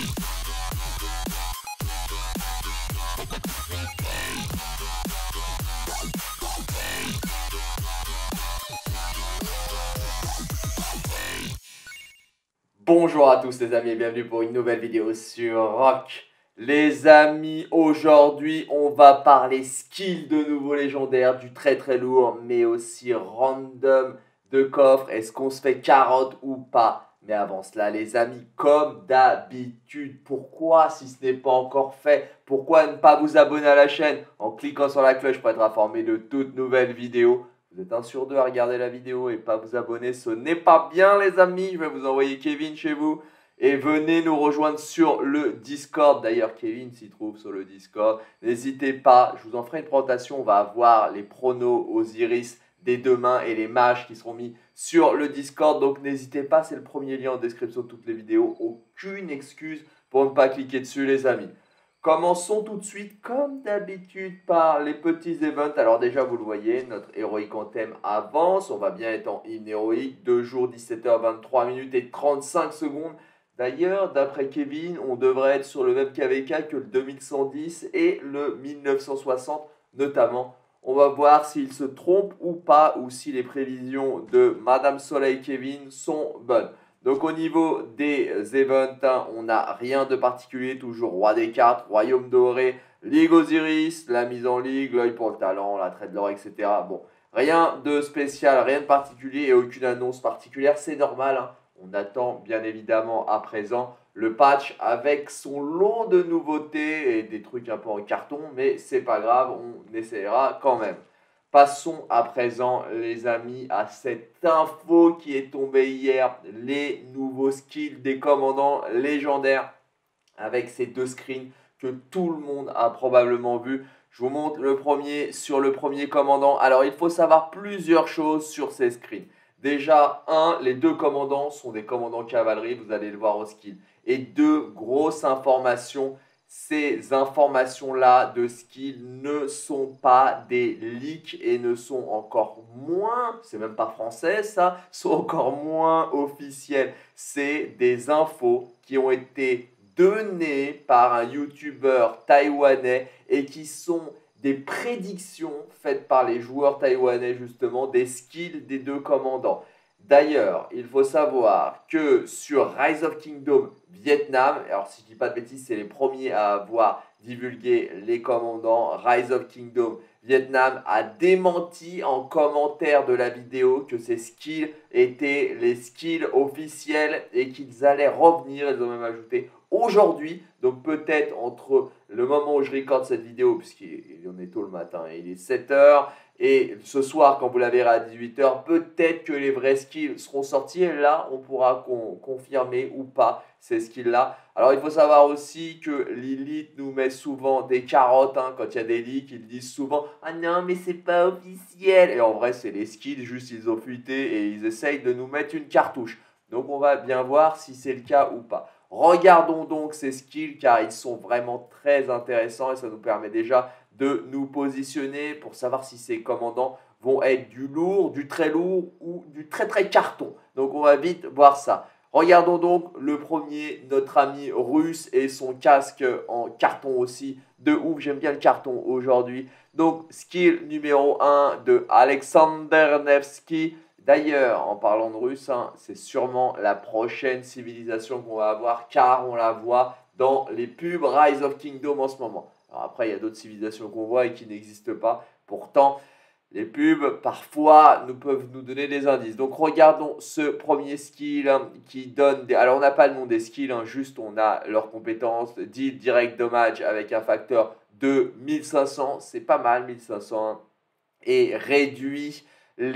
Bonjour à tous les amis et bienvenue pour une nouvelle vidéo sur Rock. Les amis, aujourd'hui on va parler skill de nouveau légendaire, du très lourd, mais aussi random de coffre. Est-ce qu'on se fait carotte ou pas? Mais avant cela les amis, comme d'habitude, pourquoi si ce n'est pas encore fait, pourquoi ne pas vous abonner à la chaîne en cliquant sur la cloche pour être informé de toutes nouvelles vidéos? Vous êtes 1 sur 2 à regarder la vidéo et pas vous abonner, ce n'est pas bien les amis. Je vais vous envoyer Kevin chez vous et venez nous rejoindre sur le Discord. D'ailleurs Kevin s'y trouve sur le Discord. N'hésitez pas, je vous en ferai une présentation. On va avoir les pronos Osiris des demain et les mages qui seront mis sur le Discord. Donc n'hésitez pas, c'est le premier lien en description de toutes les vidéos. Aucune excuse pour ne pas cliquer dessus les amis. Commençons tout de suite, comme d'habitude, par les petits events. Alors déjà, vous le voyez, notre héroïque en thème avance. On va bien être en in héroïque. 2 jours, 17h, 23 minutes et 35 secondes. D'ailleurs, d'après Kevin, on devrait être sur le même KVK que le 2110 et le 1960 notamment. On va voir s'il se trompe ou pas, ou si les prévisions de Madame Soleil Kevin sont bonnes. Donc au niveau des events, on n'a rien de particulier, toujours roi des cartes, royaume doré, Ligue Osiris, la mise en ligue, l'œil pour le talent, la traite de l'or, etc. Bon, rien de spécial, rien de particulier et aucune annonce particulière, c'est normal. Hein. On attend bien évidemment à présent le patch avec son lot de nouveautés et des trucs un peu en carton, mais c'est pas grave, on essaiera quand même. Passons à présent, les amis, à cette info qui est tombée hier, les nouveaux skills des commandants légendaires avec ces 2 screens que tout le monde a probablement vu. Je vous montre le premier sur le premier commandant. Alors, il faut savoir plusieurs choses sur ces screens. Déjà, les 2 commandants sont des commandants cavalerie, vous allez le voir au skill. Et 2 grosses informations. Ces informations-là de skill ne sont pas des leaks et ne sont encore moins, c'est même pas français ça, sont encore moins officielles. C'est des infos qui ont été données par un YouTuber taïwanais et qui sont des prédictions faites par les joueurs taïwanais justement des skills des 2 commandants. D'ailleurs, il faut savoir que sur Rise of Kingdom Vietnam, alors si je ne dis pas de bêtises, c'est les premiers à avoir divulgué les commandants, Rise of Kingdom Vietnam a démenti en commentaire de la vidéo que ces skills étaient les skills officiels et qu'ils allaient revenir, ils ont même ajouté aujourd'hui, donc peut-être entre le moment où je recorde cette vidéo, puisqu'il en est tôt le matin, il est 7h, et ce soir, quand vous la verrez à 18h, peut-être que les vrais skills seront sortis. Et là, on pourra confirmer ou pas ces skills-là. Alors, il faut savoir aussi que Lilith nous met souvent des carottes. Hein, quand il y a des leaks, ils disent souvent « Ah non, mais c'est pas officiel !» Et en vrai, c'est les skills, juste ils ont fuité et ils essayent de nous mettre une cartouche. Donc, on va bien voir si c'est le cas ou pas. Regardons donc ces skills car ils sont vraiment très intéressants et ça nous permet déjà de nous positionner pour savoir si ces commandants vont être du lourd, du très lourd ou du très carton. Donc on va vite voir ça. Regardons donc le premier, notre ami russe et son casque en carton aussi. De ouf, j'aime bien le carton aujourd'hui. Donc skill numéro 1 de Alexander Nevsky. D'ailleurs, en parlant de russe, hein, c'est sûrement la prochaine civilisation qu'on va avoir car on la voit dans les pubs Rise of Kingdom en ce moment. Alors après, il y a d'autres civilisations qu'on voit et qui n'existent pas. Pourtant, les pubs, parfois, peuvent nous donner des indices. Donc, regardons ce premier skill qui donne des... Alors, on n'a pas le nom des skills, hein, juste on a leurs compétences. Deal direct dommage avec un facteur de 1500. C'est pas mal, 1500. Hein, et réduit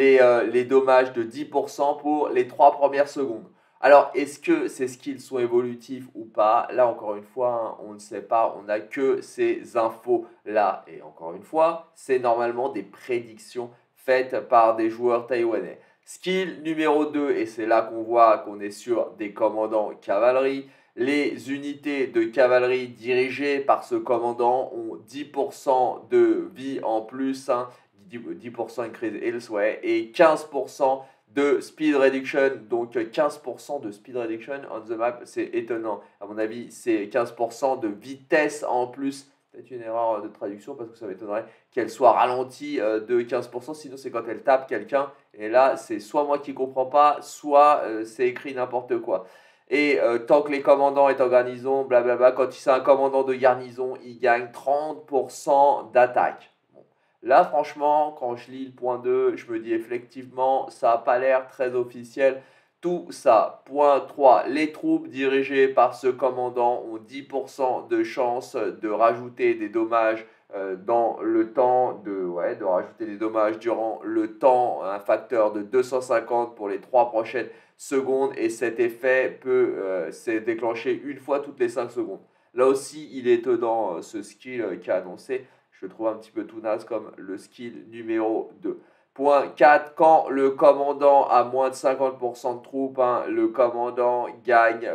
les dommages de 10% pour les 3 premières secondes. Alors, est-ce que ces skills sont évolutifs ou pas? Là, encore une fois, hein, on ne sait pas. On n'a que ces infos-là. Et encore une fois, c'est normalement des prédictions faites par des joueurs taïwanais. Skill numéro 2, et c'est là qu'on voit qu'on est sur des commandants cavalerie. Les unités de cavalerie dirigées par ce commandant ont 10% de vie en plus, hein, 10% increase health, ouais, et 15% de speed reduction, donc 15% de speed reduction on the map, c'est étonnant. À mon avis, c'est 15% de vitesse en plus. Peut-être une erreur de traduction parce que ça m'étonnerait qu'elle soit ralentie de 15%, sinon c'est quand elle tape quelqu'un. Et là, c'est soit moi qui comprends pas, soit c'est écrit n'importe quoi. Et tant que les commandants est en garnison, blablabla, quand c'est un commandant de garnison, il gagne 30% d'attaque. Bon. Là, franchement, quand je lis le point 2, je me dis effectivement, ça n'a pas l'air très officiel. Tout ça. Point 3. Les troupes dirigées par ce commandant ont 10% de chance de rajouter des dommages dans le temps, de rajouter des dommages durant le temps, un facteur de 250 pour les 3 prochaines secondes, et cet effet peut s'est déclenché une fois toutes les 5 secondes. Là aussi, il est étonnant ce skill qui a annoncé. Je le trouve un petit peu tout naze comme le skill numéro 2. Point 4, quand le commandant a moins de 50% de troupes, le commandant gagne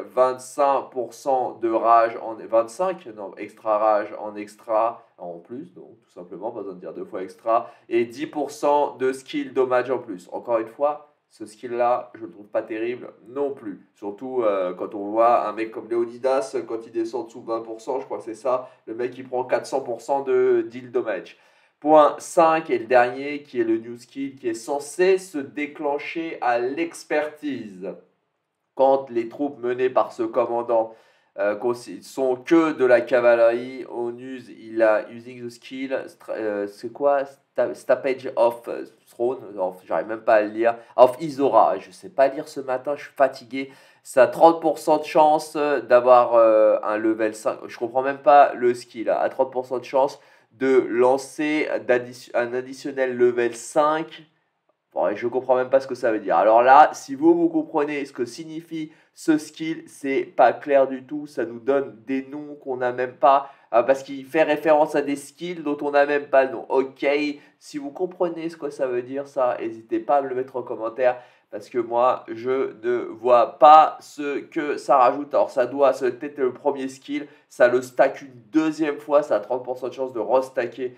25% de rage en 25, non, extra rage en extra en plus, donc tout simplement, pas besoin de dire deux fois extra, et 10% de skill dommage en plus. Encore une fois, ce skill-là, je ne le trouve pas terrible non plus. Surtout quand on voit un mec comme Leonidas, quand il descend dessous 20%, je crois que c'est ça, le mec il prend 400% de deal damage. Point 5 est le dernier, qui est le new skill, qui est censé se déclencher à l'expertise. Quand les troupes menées par ce commandant sont que de la cavalerie, on use, il a using the skill, c'est quoi? Stampage of Throne, j'arrive même pas à le lire, of Isora, je sais pas lire ce matin, je suis fatigué. Ça a 30% de chance d'avoir un level 5, je comprends même pas le skill, à 30% de chance de lancer un additionnel level 5. Bon, je ne comprends même pas ce que ça veut dire. Alors là, si vous comprenez ce que signifie ce skill, c'est pas clair du tout. Ça nous donne des noms qu'on n'a même pas, parce qu'il fait référence à des skills dont on n'a même pas le nom. Ok, si vous comprenez ce que ça veut dire, ça, n'hésitez pas à me le mettre en commentaire. Parce que moi, je ne vois pas ce que ça rajoute. Alors, ça doit, c'est peut-être le premier skill. Ça le stack une deuxième fois. Ça a 30% de chance de restacker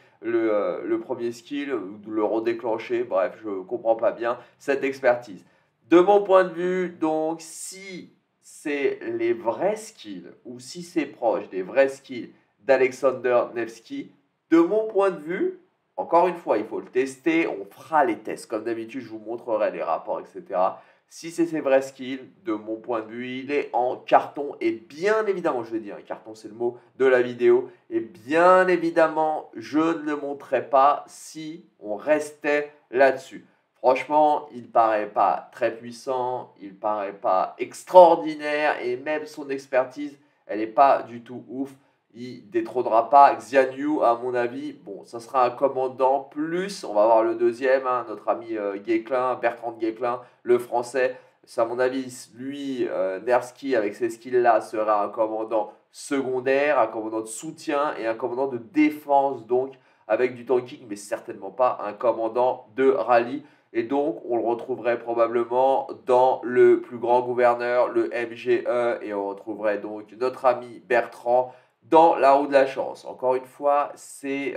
le premier skill, ou de le redéclencher. Bref, je ne comprends pas bien cette expertise. De mon point de vue, donc, si c'est les vrais skills, ou si c'est proche des vrais skills d'Alexander Nevsky, de mon point de vue, encore une fois, il faut le tester, on fera les tests. Comme d'habitude, je vous montrerai les rapports, etc. Si c'est ses vrais skills, de mon point de vue, il est en carton. Et bien évidemment, je vais dire, carton c'est le mot de la vidéo. Et bien évidemment, je ne le montrerai pas si on restait là-dessus. Franchement, il paraît pas très puissant, il paraît pas extraordinaire. Et même son expertise, elle n'est pas du tout ouf. Il détrônera pas Xian Yu, à mon avis. Bon, ça sera un commandant plus. On va voir le deuxième, notre ami Guesclin, Bertrand de Guesclin, le français. C'est à mon avis, lui, Nerski, avec ces skills-là, sera un commandant secondaire, un commandant de soutien et un commandant de défense, donc avec du tanking, mais certainement pas un commandant de rallye. Et donc, on le retrouverait probablement dans le plus grand gouverneur, le MGE, et on retrouverait donc notre ami Bertrand dans la roue de la chance. Encore une fois, c'est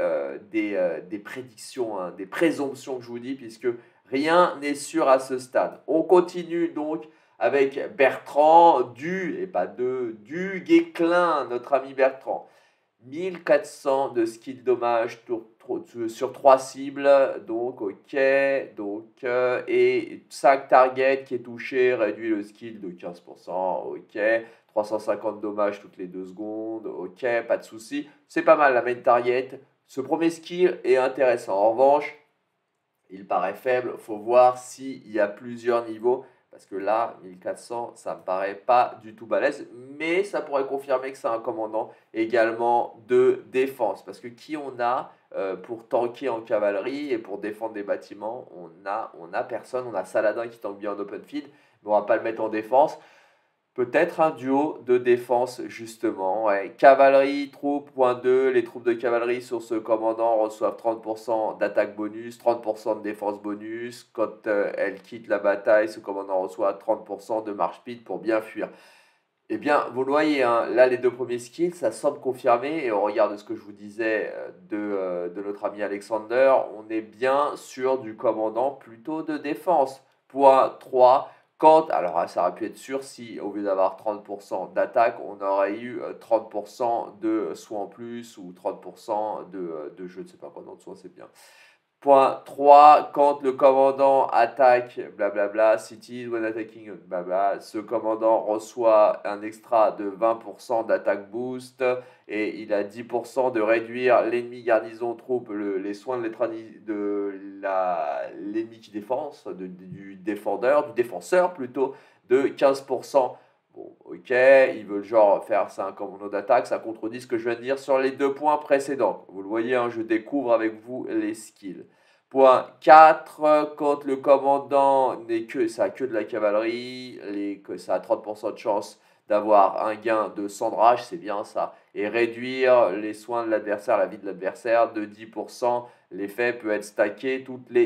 des prédictions, des présomptions que je vous dis, puisque rien n'est sûr à ce stade. On continue donc avec Bertrand du Guesclin, notre ami Bertrand. 1400 de skill dommage sur 3 cibles, donc ok, donc et 5 targets qui est touché réduit le skill de 15%, ok, 350 dommages toutes les 2 secondes, ok, pas de souci, c'est pas mal la main target. Ce premier skill est intéressant. En revanche, il paraît faible, faut voir s'il y a plusieurs niveaux. Parce que là, 1400, ça me paraît pas du tout balèze, mais ça pourrait confirmer que c'est un commandant également de défense. Parce que qui on a pour tanker en cavalerie et pour défendre des bâtiments, on a personne. On a Saladin qui tank bien en open field, mais on va pas le mettre en défense. Peut-être un duo de défense, justement. Ouais. Cavalerie, troupes, point 2. Les troupes de cavalerie sur ce commandant reçoivent 30% d'attaque bonus, 30% de défense bonus. Quand elles quittent la bataille, ce commandant reçoit 30% de marche speed pour bien fuir. Eh bien, vous le voyez, là, les deux premiers skills, ça semble confirmé. Et au regard de ce que je vous disais de notre ami Alexander, on est bien sur du commandant plutôt de défense. Point 3, quand, alors ça aurait pu être sûr si au lieu d'avoir 30% d'attaque, on aurait eu 30% de soins en plus ou 30% de je ne sais pas quoi, non, de soins c'est bien. Point 3, quand le commandant attaque, blablabla, cities when attacking, blabla, ce commandant reçoit un extra de 20% d'attaque boost et il a 10% de réduire l'ennemi garnison troupe, les soins de l'ennemi qui défend, du défenseur plutôt, de 15%. Bon, ok, ils veulent genre faire ça un commando d'attaque, ça contredit ce que je viens de dire sur les 2 points précédents. Vous le voyez, hein, je découvre avec vous les skills. Point 4, quand le commandant n'est que, ça a que de la cavalerie, que ça a 30% de chance d'avoir un gain de sandrage, c'est bien ça, et réduire les soins de l'adversaire, la vie de l'adversaire de 10%, l'effet peut être stacké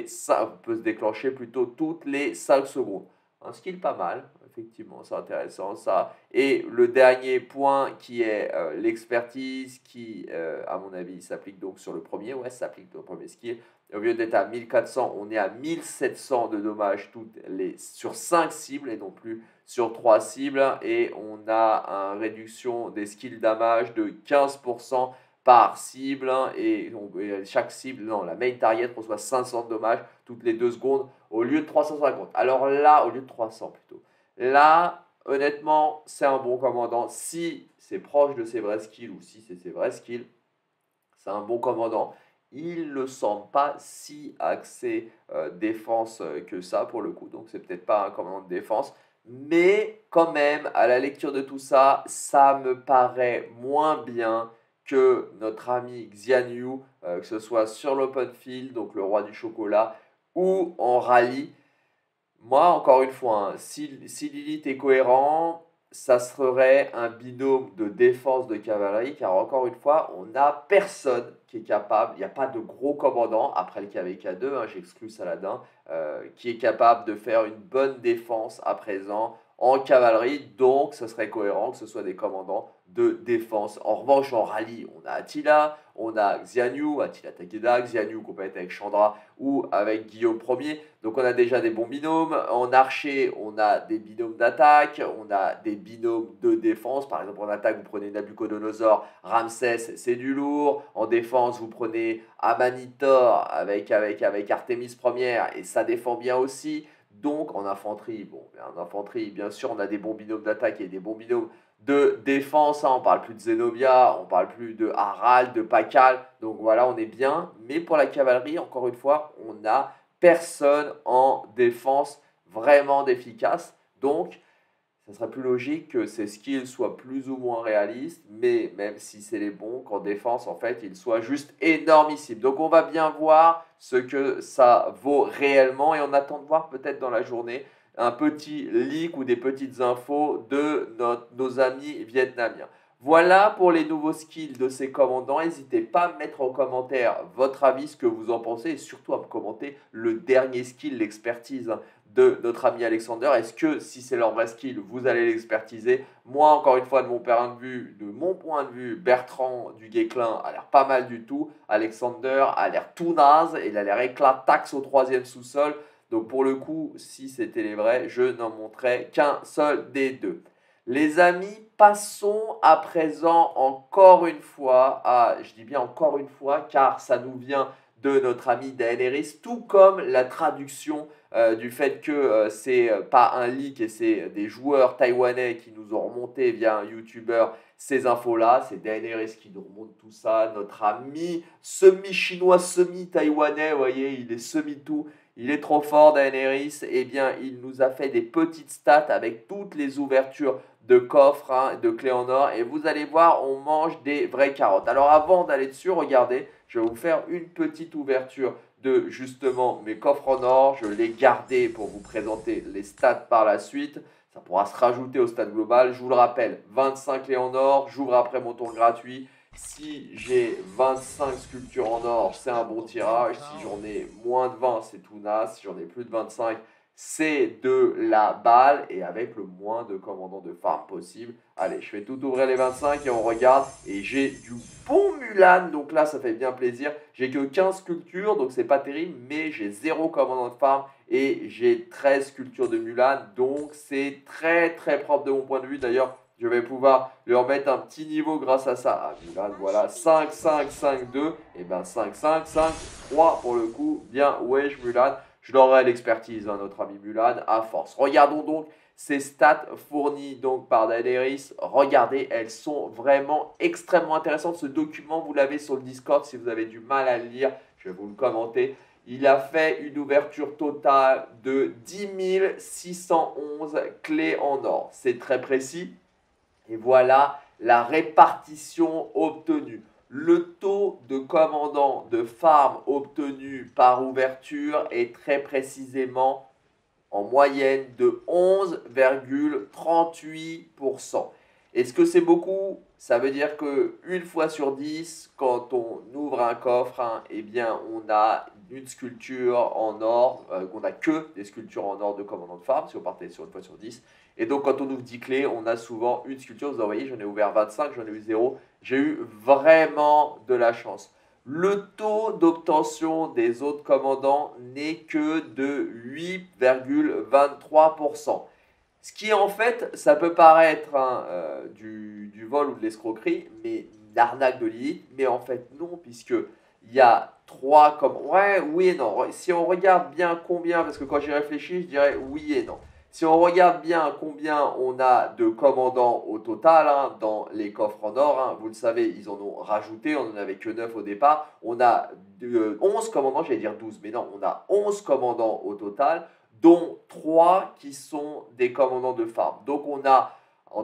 peut se déclencher plutôt toutes les 5 secondes. Un skill pas mal, effectivement, c'est intéressant ça. Et le dernier point qui est l'expertise, qui à mon avis s'applique donc sur le premier, ouais, ça s'applique au premier skill. Au lieu d'être à 1400, on est à 1700 de dommages sur 5 cibles et non plus sur 3 cibles. Et on a une réduction des skills damage de 15% par cible. Et chaque cible, non, la main target reçoit 500 de dommages toutes les 2 secondes au lieu de 350. Alors là, au lieu de 300 plutôt. Là, honnêtement, c'est un bon commandant. Si c'est proche de ses vrais skills ou si c'est ses vrais skills, c'est un bon commandant. Il ne semble pas si axé défense que ça pour le coup, donc c'est peut-être pas un commandant de défense. Mais quand même, à la lecture de tout ça, ça me paraît moins bien que notre ami Xian Yu, que ce soit sur l'open field, donc le roi du chocolat, ou en rallye. Moi, encore une fois, hein, si Lilith est cohérent, ça serait un binôme de défense de cavalerie, car encore une fois, on n'a personne qui est capable, il n'y a pas de gros commandant, après le KVK2, hein, j'exclus Saladin, qui est capable de faire une bonne défense à présent en cavalerie, donc ce serait cohérent que ce soit des commandants de défense. En revanche, en rallye, on a Attila, on a Xian Yu, Attila Takeda, Xian Yu qu'on peut être avec Chandra ou avec Guillaume Ier. Donc on a déjà des bons binômes. En archer, on a des binômes d'attaque, on a des binômes de défense. Par exemple, en attaque, vous prenez Nabucodonosor, Ramsès, c'est du lourd. En défense, vous prenez Amanitor avec Artémis Ier et ça défend bien aussi. Donc en infanterie, bien sûr, on a des bons binômes d'attaque et des bons binômes de défense. Hein. On parle plus de Zenobia, on parle plus de Harald, de Pakal. Donc voilà, on est bien. Mais pour la cavalerie, encore une fois, on a personne en défense vraiment d'efficace. Donc, ça serait plus logique que ces skills soient plus ou moins réalistes, mais même si c'est les bons, qu'en défense, en fait, ils soient juste énormissimes. Donc, on va bien voir ce que ça vaut réellement et on attend de voir peut-être dans la journée un petit leak ou des petites infos de nos amis vietnamiens. Voilà pour les nouveaux skills de ces commandants. N'hésitez pas à mettre en commentaire votre avis, ce que vous en pensez et surtout à me commenter le dernier skill, l'expertise de notre ami Alexander. Est-ce que si c'est leur vrai skill, vous allez l'expertiser? Moi, encore une fois, de mon point de vue, Bertrand du Guesclin a l'air pas mal du tout. Alexander a l'air tout naze et il a l'air éclataxe au 3e sous-sol. Donc pour le coup, si c'était les vrais, je n'en montrais qu'un seul des deux. Les amis, passons à présent encore une fois à, je dis bien encore une fois, car ça nous vient de notre ami Daenerys, tout comme la traduction du fait que c'est pas un leak et c'est des joueurs taïwanais qui nous ont remonté via un YouTuber ces infos-là. C'est Daenerys qui nous remonte tout ça, notre ami semi-chinois, semi-taïwanais, vous voyez, il est semi-tout. Il est trop fort, Daenerys. Eh bien, il nous a fait des petites stats avec toutes les ouvertures de coffres, hein, de clés en or. Et vous allez voir, on mange des vraies carottes. Alors, avant d'aller dessus, regardez, je vais vous faire une petite ouverture de justement mes coffres en or. Je l'ai gardé pour vous présenter les stats par la suite. Ça pourra se rajouter au stade global. Je vous le rappelle, 25 clés en or. J'ouvre après mon tour gratuit. Si j'ai 25 sculptures en or, c'est un bon tirage. Si j'en ai moins de 20, c'est tout naze. Si j'en ai plus de 25, c'est de la balle. Et avec le moins de commandants de farm possible. Allez, je vais tout ouvrir les 25 et on regarde. Et j'ai du bon Mulan. Donc là, ça fait bien plaisir. J'ai que 15 sculptures, donc c'est pas terrible. Mais j'ai 0 commandant de farm et j'ai 13 sculptures de Mulan, donc c'est très très propre de mon point de vue. D'ailleurs, je vais pouvoir lui remettre un petit niveau grâce à ça. Ah, Mulan, voilà, 5, 5, 5, 2, et ben 5, 5, 5, 3 pour le coup. Bien, wesh Mulan, je l'aurai l'expertise, hein, notre ami Mulan, à force. Regardons donc ces stats fournies donc par Daenerys. Regardez, elles sont vraiment extrêmement intéressantes. Ce document, vous l'avez sur le Discord si vous avez du mal à le lire. Je vais vous le commenter. Il a fait une ouverture totale de 10 611 clés en or. C'est très précis. Et voilà la répartition obtenue. Le taux de commandant de farm obtenu par ouverture est très précisément en moyenne de 11,38%. Est-ce que c'est beaucoup? Ça veut dire que une fois sur 10, quand on ouvre un coffre, hein, eh bien, on a une sculpture en or, qu'on n'a que des sculptures en or de commandant de farm, si on partait sur une fois sur 10. Et donc, quand on ouvre 10 clés, on a souvent une sculpture. Vous voyez, j'en ai ouvert 25, j'en ai eu 0. J'ai eu vraiment de la chance. Le taux d'obtention des autres commandants n'est que de 8,23%. Ce qui en fait, ça peut paraître hein, du vol ou de l'escroquerie, mais l'arnaque de Lilith, mais en fait non, puisque il y a 3 comme... Ouais, oui et non. Si on regarde bien combien, parce que quand j'y réfléchis, je dirais oui et non. Si on regarde bien combien on a de commandants au total hein, dans les coffres en or, hein, vous le savez, ils en ont rajouté, on n'en avait que 9 au départ. On a 11 commandants, j'allais dire 12, mais non, on a 11 commandants au total, dont 3 qui sont des commandants de farm. Donc on a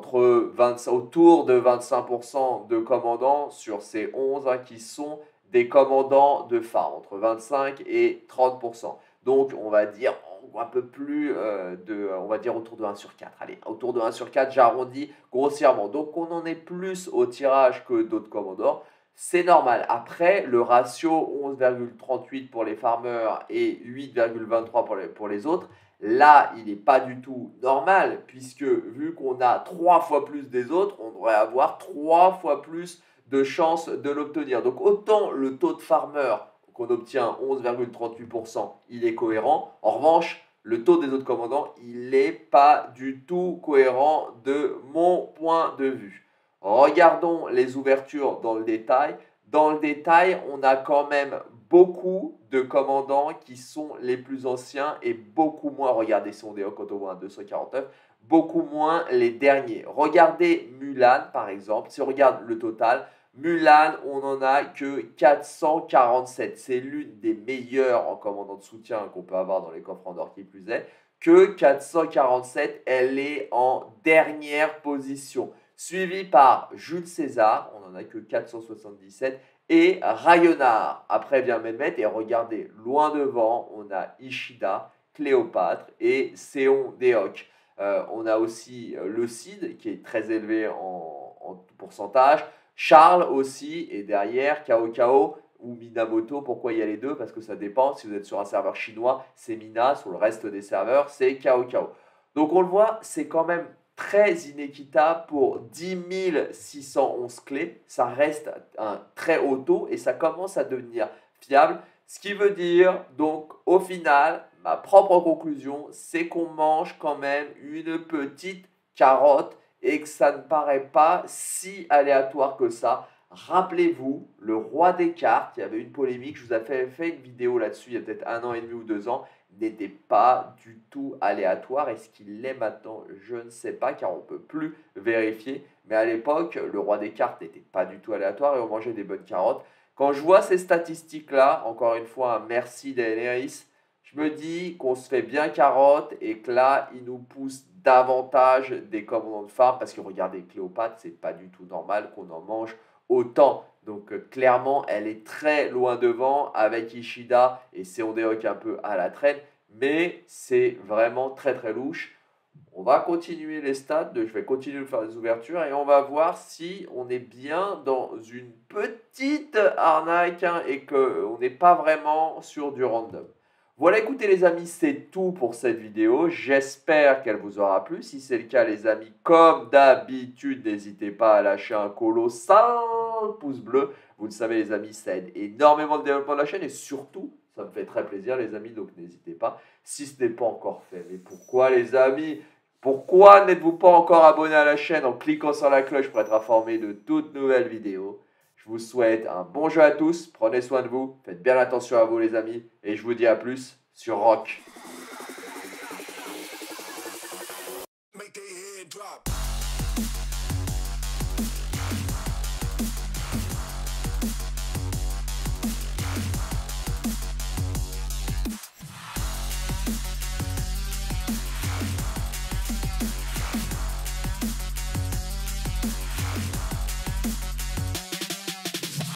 autour de 25% de commandants sur ces 11 hein, qui sont des commandants de farm, entre 25 et 30%. Donc on va dire un peu plus on va dire autour de 1 sur 4. Allez, autour de 1 sur 4, j'arrondis grossièrement. Donc on en est plus au tirage que d'autres commandants. C'est normal. Après, le ratio 11,38 pour les farmers et 8,23 pour les autres, là, il n'est pas du tout normal, puisque vu qu'on a 3 fois plus des autres, on devrait avoir 3 fois plus de chances de l'obtenir. Donc autant le taux de farmer qu'on obtient 11,38%, il est cohérent. En revanche, le taux des autres commandants, il n'est pas du tout cohérent de mon point de vue. Regardons les ouvertures dans le détail. Dans le détail, on a quand même beaucoup de commandants qui sont les plus anciens et beaucoup moins, regardez si on est quand on voit un 249, beaucoup moins les derniers. Regardez Mulan par exemple, si on regarde le total, Mulan, on n'en a que 447. C'est l'une des meilleures en commandant de soutien qu'on peut avoir dans les coffres en or qui plus est. Que 447, elle est en dernière position. Suivi par Jules César, on n'en a que 477. Et Rayonnard. Après vient Mehmet. Et regardez, loin devant, on a Ishida, Cléopâtre et Séon Déoc. On a aussi le Cid qui est très élevé en pourcentage. Charles aussi, et derrière Cao Cao ou Minamoto. Pourquoi il y a les deux? Parce que ça dépend. Si vous êtes sur un serveur chinois, c'est Mina. Sur le reste des serveurs, c'est Cao Cao. Donc on le voit, c'est quand même très inéquitable pour 10 611 clés. Ça reste un très haut taux et ça commence à devenir fiable. Ce qui veut dire, donc, au final, ma propre conclusion, c'est qu'on mange quand même une petite carotte et que ça ne paraît pas si aléatoire que ça. Rappelez-vous, le roi des cartes, il y avait une polémique, je vous avais fait une vidéo là-dessus il y a peut-être 1 an et demi ou 2 ans, n'était pas du tout aléatoire. Est-ce qu'il l'est maintenant? Je ne sais pas car on ne peut plus vérifier. Mais à l'époque, le roi des cartes n'était pas du tout aléatoire et on mangeait des bonnes carottes. Quand je vois ces statistiques-là, encore une fois, un merci Daenerys, je me dis qu'on se fait bien carotte et que là, il nous pousse davantage des commandants de farm parce que regardez, Cléopâtre, c'est pas du tout normal qu'on en mange autant. Donc clairement, elle est très loin devant avec Ishida et Seondeok un peu à la traîne, mais c'est vraiment très très louche. On va continuer les stats, je vais continuer de faire des ouvertures et on va voir si on est bien dans une petite arnaque hein, et qu'on n'est pas vraiment sur du random. Voilà, écoutez les amis, c'est tout pour cette vidéo. J'espère qu'elle vous aura plu. Si c'est le cas les amis, comme d'habitude, n'hésitez pas à lâcher un colossal pouce bleu. Vous le savez les amis, ça aide énormément le développement de la chaîne et surtout, Ça me fait très plaisir les amis, donc n'hésitez pas. Si ce n'est pas encore fait, mais pourquoi les amis? Pourquoi n'êtes-vous pas encore abonné à la chaîne en cliquant sur la cloche pour être informé de toutes nouvelles vidéos? Je vous souhaite un bon jeu à tous, prenez soin de vous, faites bien attention à vous les amis, et je vous dis à plus sur Rock.